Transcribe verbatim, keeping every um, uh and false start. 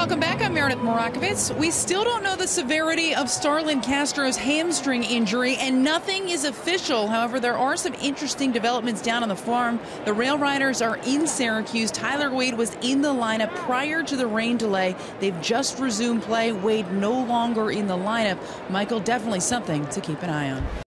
Welcome back. I'm Meredith Morakovitz. We still don't know the severity of Starlin Castro's hamstring injury, and nothing is official. However, there are some interesting developments down on the farm. The Rail Riders are in Syracuse. Tyler Wade was in the lineup prior to the rain delay. They've just resumed play. Wade no longer in the lineup. Michael, definitely something to keep an eye on.